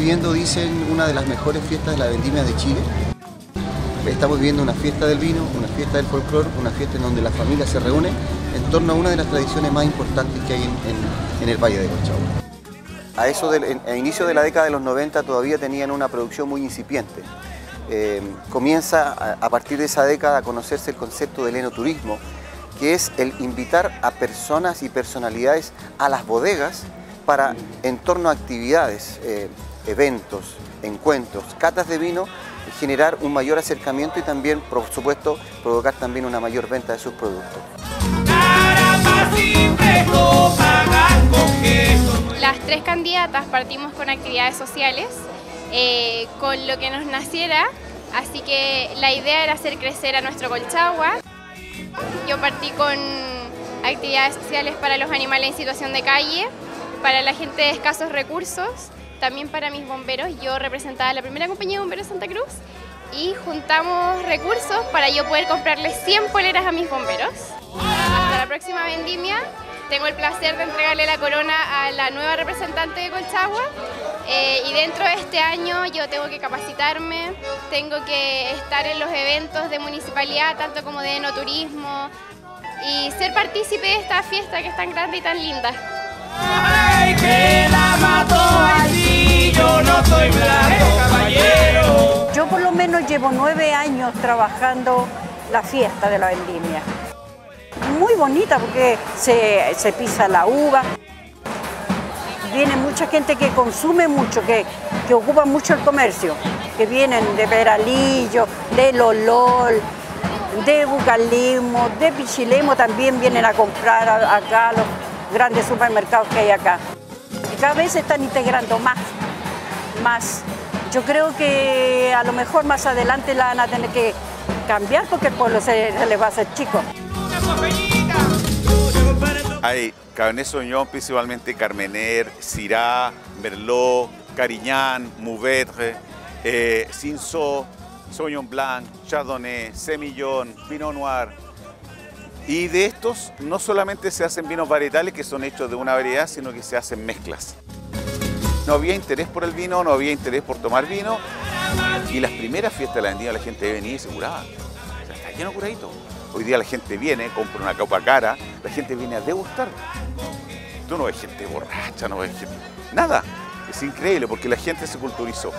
viviendo, dicen, una de las mejores fiestas de la vendimia de Chile. Estamos viviendo una fiesta del vino, una fiesta del folclore, una fiesta en donde la familia se reúne en torno a una de las tradiciones más importantes que hay en el Valle de Colchagua. A inicio de la década de los 90 todavía tenían una producción muy incipiente. Comienza a partir de esa década a conocerse el concepto del enoturismo, que es el invitar a personas y personalidades a las bodegas para, en torno a actividades, eventos, encuentros, catas de vino, generar un mayor acercamiento y también, por supuesto, provocar también una mayor venta de sus productos. Las tres candidatas partimos con actividades sociales, con lo que nos naciera, así que la idea era hacer crecer a nuestro Colchagua. Yo partí con actividades sociales para los animales en situación de calle, para la gente de escasos recursos, también para mis bomberos. Yo representaba a la primera compañía de bomberos de Santa Cruz y juntamos recursos para yo poder comprarles 100 poleras a mis bomberos. Hasta la próxima vendimia tengo el placer de entregarle la corona a la nueva representante de Colchagua y dentro de este año yo tengo que capacitarme, tengo que estar en los eventos de municipalidad, tanto como de enoturismo, y ser partícipe de esta fiesta que es tan grande y tan linda. ¡Ay, que la mató allí! Yo no soy blanco, caballero. Yo por lo menos llevo 9 años trabajando la fiesta de la vendimia. Muy bonita porque se pisa la uva. Viene mucha gente que consume mucho, que ocupa mucho el comercio, que vienen de Peralillo, de Lolol, de Bucalismo, de Pichilemu, también vienen a comprar acá los grandes supermercados que hay acá. Y cada vez se están integrando más. Yo creo que a lo mejor más adelante la van a tener que cambiar porque el pueblo se les va a hacer chico. Hay Cabernet Sauvignon, principalmente Carmener, Syrah, Merlot, Carignan, Mourvedre, Cinsault, Sauvignon Blanc, Chardonnay, Semillon, Pinot Noir. Y de estos no solamente se hacen vinos varietales que son hechos de una variedad, sino que se hacen mezclas. No había interés por el vino, no había interés por tomar vino. Y las primeras fiestas de la vendimia la gente venía y se curaba. O sea, está lleno curadito. Hoy día la gente viene, compra una copa cara, la gente viene a degustar. Tú no ves gente borracha, no ves gente... Nada. Es increíble porque la gente se culturizó.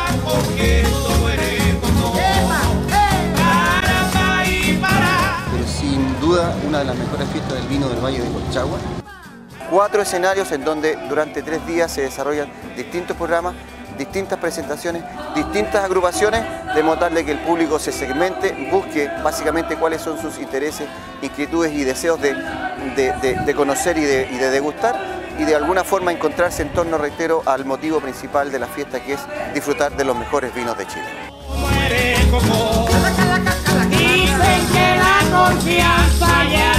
Pero sin duda una de las mejores fiestas del vino del Valle de Colchagua. 4 escenarios en donde durante 3 días se desarrollan distintos programas, distintas presentaciones, distintas agrupaciones, de modo tal de que el público se segmente, busque básicamente cuáles son sus intereses, inquietudes y deseos de conocer y de degustar, y de alguna forma encontrarse en torno, reitero, al motivo principal de la fiesta, que es disfrutar de los mejores vinos de Chile. Dicen que la confianza ya